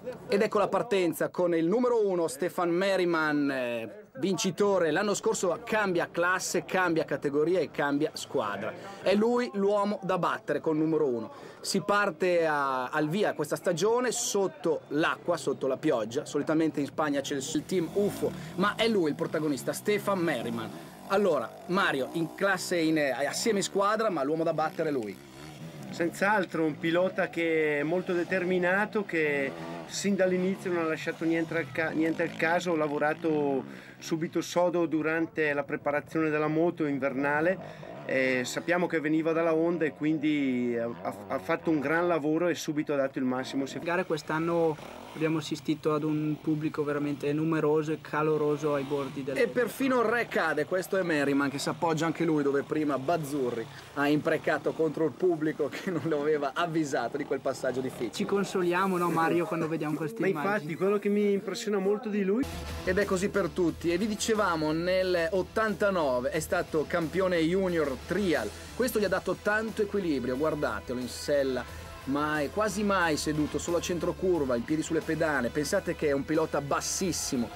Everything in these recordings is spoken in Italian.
Ed ecco la partenza con il numero 1 Stefan Merriman, vincitore. L'anno scorso cambia classe, cambia categoria e cambia squadra. È lui l'uomo da battere con il numero 1. Si parte al via questa stagione sotto l'acqua, sotto la pioggia. Solitamente in Spagna c'è il team UFO, ma è lui il protagonista, Stefan Merriman. Allora, Mario, in classe assieme in squadra, ma l'uomo da battere è lui. Senz'altro un pilota che è molto determinato, che sin dall'inizio non ha lasciato niente al caso. Ho lavorato subito sodo durante la preparazione della moto invernale. Sappiamo che veniva dalla Honda e quindi ha fatto un gran lavoro e subito ha dato il massimo. Gare quest'anno abbiamo assistito ad un pubblico veramente numeroso e caloroso ai bordi del... E perfino il re cade, questo è Merriman che si appoggia anche lui dove prima Bazzurri ha imprecato contro il pubblico che non lo aveva avvisato di quel passaggio difficile. Ci consoliamo, no Mario, quando vediamo queste immagini? Ma infatti quello che mi impressiona molto di lui... Ed è così per tutti, e vi dicevamo nel 89 è stato campione junior trial, questo gli ha dato tanto equilibrio, guardatelo in sella, quasi mai seduto, solo a centrocurva, in piedi sulle pedane. Pensate che è un pilota bassissimo,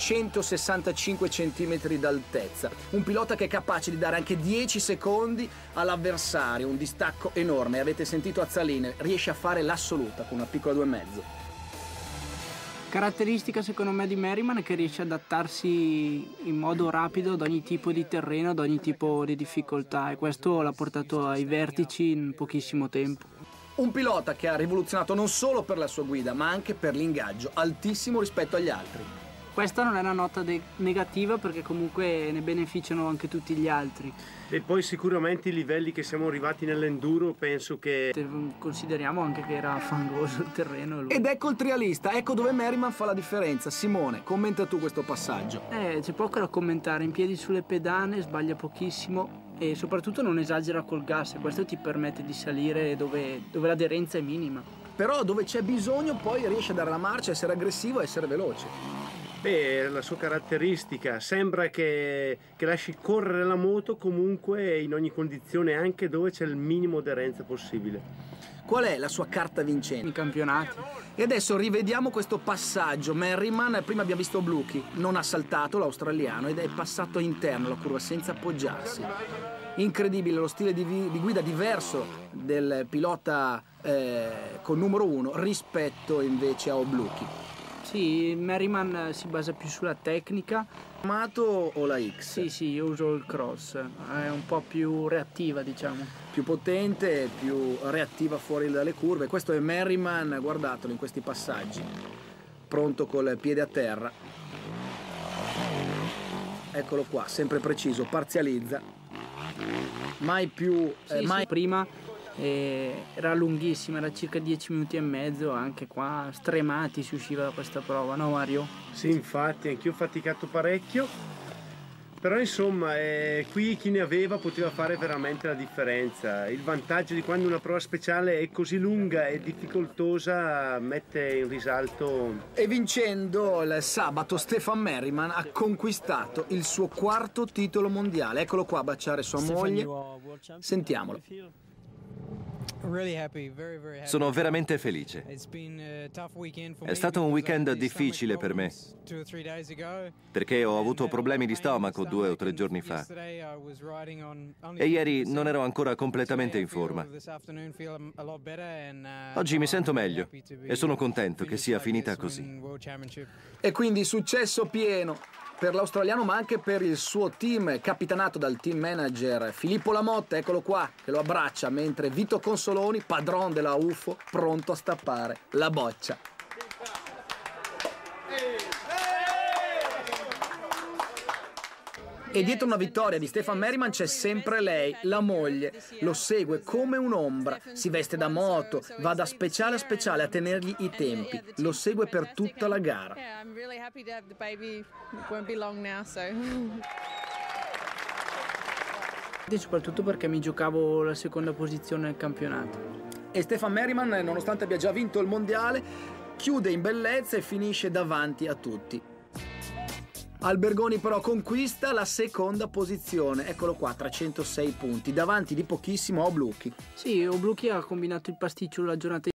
165 cm d'altezza, un pilota che è capace di dare anche 10 secondi all'avversario, un distacco enorme. Avete sentito Azzaline, riesce a fare l'assoluta con una piccola 2,5. Caratteristica secondo me di Merriman è che riesce ad adattarsi in modo rapido ad ogni tipo di terreno, ad ogni tipo di difficoltà, e questo l'ha portato ai vertici in pochissimo tempo. Un pilota che ha rivoluzionato non solo per la sua guida ma anche per l'ingaggio, altissimo rispetto agli altri. Questa non è una nota negativa, perché comunque ne beneficiano anche tutti gli altri. E poi sicuramente i livelli che siamo arrivati nell'enduro, penso che... Consideriamo anche che era fangoso il terreno. Ed ecco il trialista, ecco dove Merriman fa la differenza. Simone, commenta tu questo passaggio. C'è poco da commentare, in piedi sulle pedane, sbaglia pochissimo e soprattutto non esagera col gas, e questo ti permette di salire dove l'aderenza è minima. Però dove c'è bisogno poi riesce a dare la marcia, essere aggressivo e essere veloce. Beh, la sua caratteristica, sembra che lasci correre la moto comunque in ogni condizione, anche dove c'è il minimo aderenza possibile. Qual è la sua carta vincente? I campionati. E adesso rivediamo questo passaggio. Merriman, prima abbiamo visto Blucchi, non ha saltato l'australiano ed è passato interno la curva senza appoggiarsi. Incredibile lo stile di guida diverso del pilota con numero 1 rispetto invece a Oblucchi. Sì, Merriman si basa più sulla tecnica. Amato o la X? Sì, io uso il cross, è un po' più reattiva, diciamo. Più potente, più reattiva fuori dalle curve. Questo è Merriman, guardatelo in questi passaggi. Pronto col piede a terra. Eccolo qua, sempre preciso, parzializza. Mai più... mai prima. Era lunghissima, era circa 10 minuti e mezzo, anche qua stremati si usciva da questa prova, no Mario? Sì, infatti, anch'io ho faticato parecchio, però insomma qui chi ne aveva poteva fare veramente la differenza. Il vantaggio di quando una prova speciale è così lunga e difficoltosa mette in risalto. E vincendo il sabato Stefan Merriman ha conquistato il suo 4º titolo mondiale. Eccolo qua a baciare sua moglie, sentiamolo. Sono veramente felice. È stato un weekend difficile per me, perché ho avuto problemi di stomaco 2 o 3 giorni fa e ieri non ero ancora completamente in forma. Oggi mi sento meglio e sono contento che sia finita così. E quindi successo pieno per l'australiano, ma anche per il suo team, capitanato dal team manager Filippo Lamotta, eccolo qua, che lo abbraccia, mentre Vito Consoloni, padron della UFO, pronto a stappare la boccia. E dietro una vittoria di Stefan Merriman c'è sempre lei, la moglie. Lo segue come un'ombra, si veste da moto, va da speciale a speciale a tenergli i tempi. Lo segue per tutta la gara. Soprattutto perché mi giocavo la seconda posizione nel campionato. E Stefan Merriman, nonostante abbia già vinto il mondiale, chiude in bellezza e finisce davanti a tutti. Albergoni però conquista la seconda posizione, eccolo qua, 306 punti, davanti di pochissimo a Oblucchi. Sì, Oblucchi ha combinato il pasticcio la giornata